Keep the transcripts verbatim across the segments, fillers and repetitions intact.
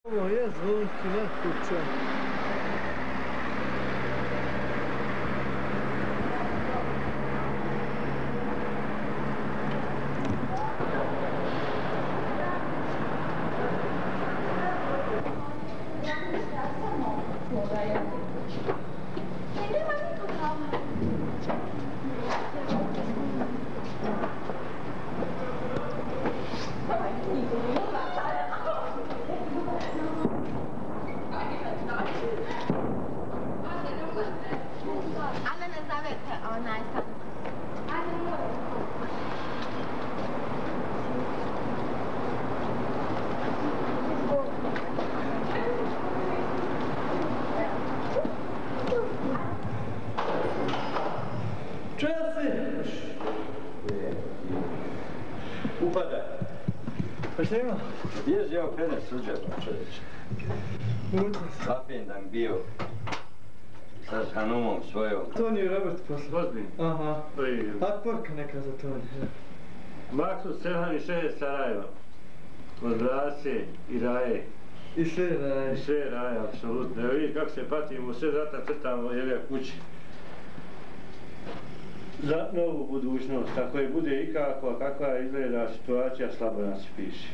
Ovo je Zvonki na kuća. Upadaj. Pa šta ima? Bježi evo predne suđeba, čovječe. Papendan bio sa Hanumom svojom. Toni i Robert posle. Ozbiljno. Aha. A porka neka za Toni. Maksud Serhan i Šeje Sarajeva. Od Rase i Raje. I sve Raje. I sve Raje, apsolutno. Evo vidi kako se patimo, sve zata crtamo jeve kući. Za novu budućnost, kako je bude ikako, a kakva izgleda situacija, slabo nas se piše.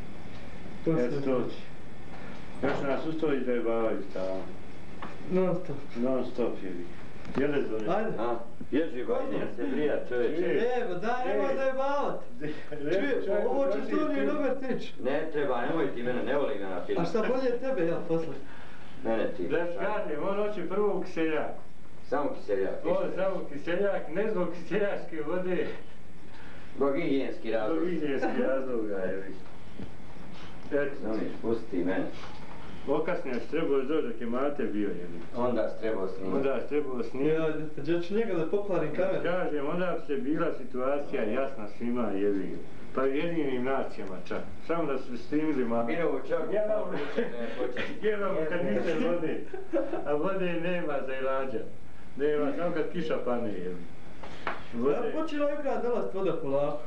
Eto to ti. Još nas uz to izajebavaju stalno. Non stop. Non stop je vi. Jele zvone? Ajde. Bježi ba, idem se brijat čovječe. Evo, daj, nemoj zajebavat. Čuje, ovo će Toni i Robert ići. Ne treba, nemoj ti mene, ne voli ga na film. A šta bolje tebe, jel, posle? Mene ti. Da kažem, on hoće prvo u kiseljak. Samo kiseljak. On samo kiseljak, ne zbog kiseljačke vode. Zbog higijenski razlog. Zbog higijenski razloga, evi. Eto. Znamiš, pusti mene. Okasnije si trebao doći dok je Mate bio, jebi. Onda si trebao snimati. Onda si trebao snimati. Ja, gdje ću njega da poklarim kameru? Kažem, onda bi se bila situacija jasna svima, jebi. Pa jedinim nacijama čak. Samo da su snimili malo. Mirovu čak. Gledamo kad niste vode. A vode nema za ilađa. Nema, samo kad kiša pane, jebi. Ja počela igrati dolast voda polako.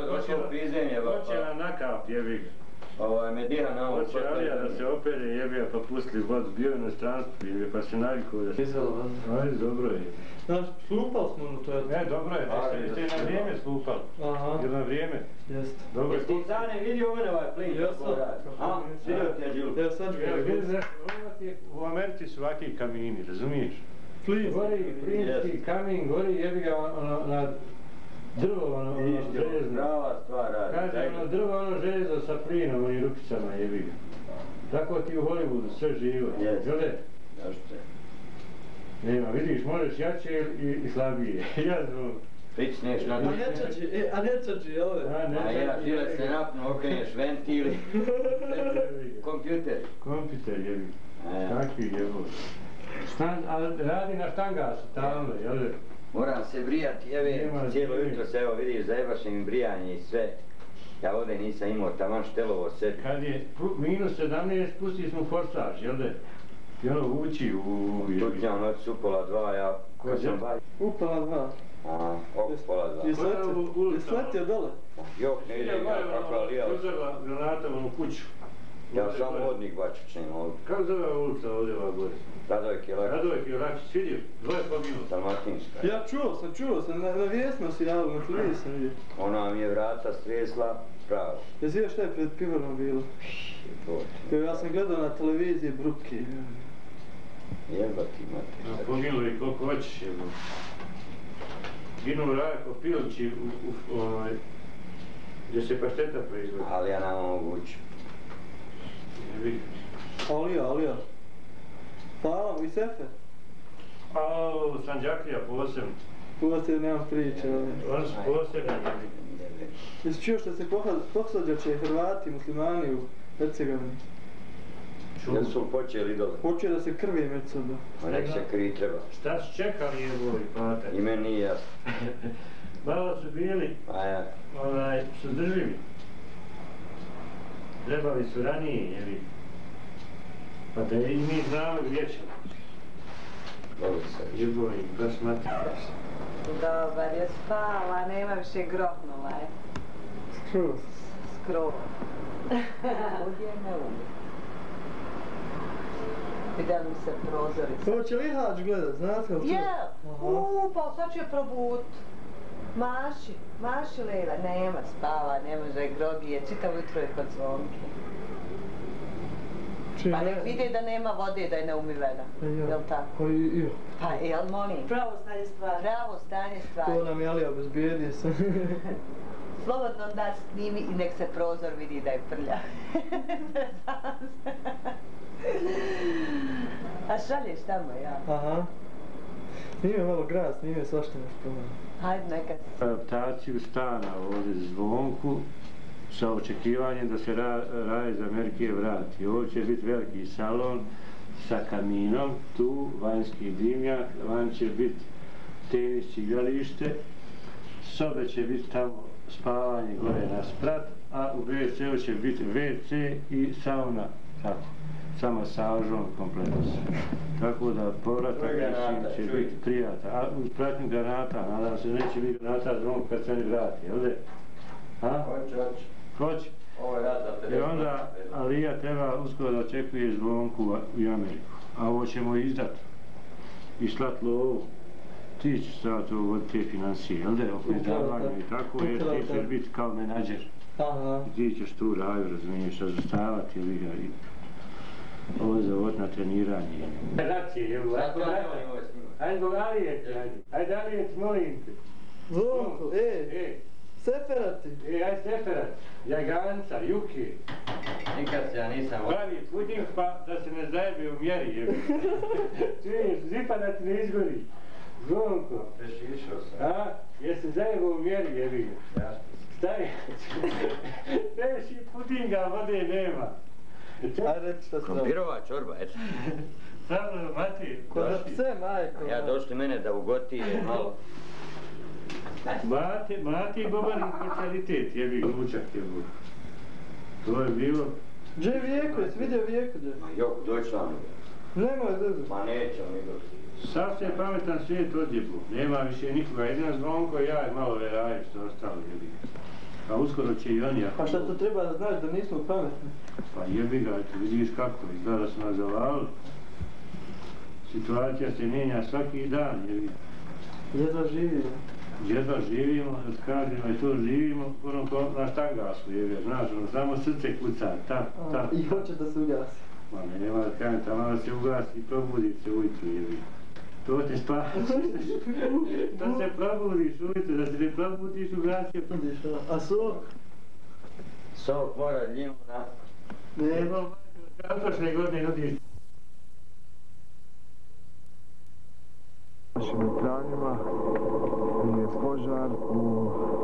Počela na kap, jebi ga. Ovo me diha na ovo potpere. Hoće Alija da se opere jebija pa pustili vodu, bio je na stranstvu jebija pa se navikao da se... Izvela voda. Ajde, dobro je. Znaš, slupali smo ono to je... Ne, dobro je, jeste na vrijeme slupali. Aha. Jel na vrijeme? Jeste. Dobro je. Jesi ti Zane vidio mene ovaj plin? Jesam. A, vidio ti je Đulu? Ja sad ću ga u Americi su ovakvi kamini, razumiješ? Plin. Gori plinski kamin, gori jebi ga na... Drvo, ono, ono, železno. Prava stvar radi. Kaže, ono, drvo, ono, železno sa plinom, oni rukicama, jebi ga. Tako ti u Hollywoodu sve živo. Jes. Jode? Zašto? Nema, vidiš, možeš jače i slabije. Ja znam. Pričneš na duše. A ne čači, a ne čači, ove. A ja, žile se napno, okrenješ ventili. Kompjuter. Kompjuter, jebi. Kakvi jebo. Radi na štangasu, tamo, jel? Moram se brijati, jeve, cijelo jutro se, evo vidiš, zajebaš mi brijanje i sve. Ja ovdje nisam imao taman štelovo sve. Kad je minus sedamnaest, pusti smo forsaž, jel de? I ono vuči u... Tuđan noć u pola dva, ja... Ko sam baj? U pola dva. Aha, oko pola dva. Je sletio dole? Jok, ne idem ja, kakva lijala. Uzela granatom u kuću. Ja sam vodnik bačućem ovdje. Kako zove ulica ovdje ova gore? Radojke Lakić. Radojke Lakić, vidio? Dvoje poginulo. Dalmatinska. Ja čuo sam, čuo sam, na vijesno si javno, na televiziji sam vidio. Ona mi je vrata stresla pravo. Jesi vidio šta je pred pivarom bilo? Ja sam gledao na televiziji Bruke. Jebati imate. Poginulo i koliko hoćeš jebo. Ginuo Rajko Pilči u onoj... Gdje se pašteta proizvodi. Ali ja nam moguću. Alija, Alija. Hvala, i Sefer. Alo, Sanđaklija posebno. Posebno nemam priče, ali... Oni su posebno. Jesi čuo što se posvađače Hrvati, muslimani u Hercegovini? Jel su počeli dole? Počeo da se krvi među sobom. A nek se krvi treba. Šta su čekali jevovi pater? I meni nije jasno. Malo su bili, onaj, suzdržljivi. Trebali su ranije, jeli? Pa da i mi znamo gdje ćemo. Dobro se. Ljubovi, baš matrika se. Dobar je spala, nema više grohnula je. Skroz. Skroz. Udje me umije. Vidjeli mi se prozori. Hoće li Hađ gledat, znate li to? Je, uuu, pa sad ću je probut. Maši, maši Lejla, nema spava, ne može, grogi je, čitav jutro je kod zvonke. Pa nek vidi da nema vode, da je neumivena, jel tako? Pa i jo. Pa jel, molim? Pravo stanje stvari. Pravo stanje stvari. To nam je Alija obezbijedio sam. Slobodno da snimi i nek se prozor vidi da je prlja. A šalješ tamo, ja? Aha. Snime malo grad, snime svašta nešto. Hajde, neka. Adaptaciju stana ovdje Zvonku sa očekivanjem da se ra, Raja iz Amerike vrati. Ovdje će biti veliki salon sa kaminom, tu vanjski dimnjak, van će biti tenis igralište, sobe će biti tamo spavanje gore na sprat, a u ve ce u će biti ve ce i sauna, tako, sa masažom kompletno sve. Tako da povratak će biti prijatan, a uz pratnju granata, nadam se neće biti granata Zvonku kad se ne vrati, jel de? Ha? Hoće, hoće. Hoće. Ovo je rad za pedeset. I onda Alija treba uskoro da očekuje Zvonku u Ameriku, a ovo ćemo izdat i slat lovu. Ti ćeš stavati ovo te financije, jel da, oko izdavanja i tako, jer ti ćeš biti kao menadžer. Aha. I ti ćeš tu Raju, razumiješ, razostavati ili ga i ovo zavod na treniranje. Racije, jel? Ajde, Alije, ajde, Alije, molim te. Zvonko, e, E, seferati. e, aj seferat, jaganca, juke. Nikad se ja nisam... Pravi puding pa da se ne zajebe u mjeri, jel? Čuješ, zipa da ti ne izgori. Zvonko. Prešišao sam. A? Jer se zajebo u mjeri, jebi ga. Jasno. Stavi. Neši pudinga, vode nema. Ajde, reći šta se radi. Krompirova čorba, eto. Samo, Mati, Ko da došli. pse, majko. Ja došli mene da ugoti malo. Mati, Mati i Bobanin specialitet, jebi ga, lučak je bu. To je bilo... Gdje je Vijeko, jesi vidio Vijeko gdje? Ma jok, doći vam. Nemoj zezu. Ma nećem, nego. Sav se pametan svijet odjebu. Nema više nikoga, jedina Zvonko i ja i malo Veraje što ostalo, jebi ga. A uskoro će i oni, ako... A šta to treba da znaš da nismo pametni? Pa jebi ga, eto, vidiš kako, izgleda da su nas zavalili. Situacija se mijenja svaki dan, jebi ga. Jedva živimo. Jedva živimo, da kažemo i to živimo, ono ko na štangasu, jebi ga, znaš, ono, samo srce kuca, tap, tap. I hoće da se ugasi. Ma ne, nema da kažem, tamo da se ugasi i probudi se ujutru, jebi ga. To te spavaš, da se probudiš ujutru, da se ne probudiš ugasi. Vidiš, a? A sok? Sok mora limuna. Ne. Evo, prošle godine nudiš. Našim ekranima je požar u